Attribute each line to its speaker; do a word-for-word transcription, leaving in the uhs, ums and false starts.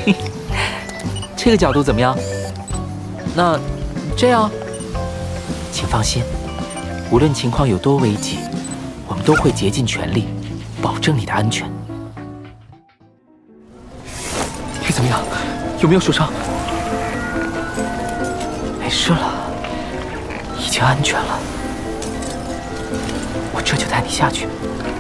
Speaker 1: 这个角度怎么样？那这样，请放心，无论情况有多危急，我们都会竭尽全力，保证你的安全。你怎么样？有没有受伤？没事了，已经安全了。我这就带你下去。